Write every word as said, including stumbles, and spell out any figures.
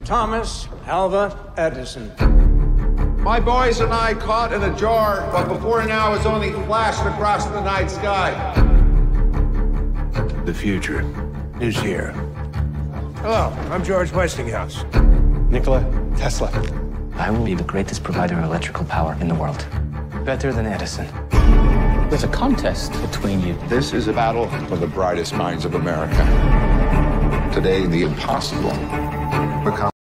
Thomas Alva Edison. My boys and I caught in a jar, but before now has only flashed across the night sky. The future is here. Hello, I'm George Westinghouse. Nikola Tesla. I will be the greatest provider of electrical power in the world. Better than Edison. There's a contest between you. This is a battle for the brightest minds of America. Today, the impossible becomes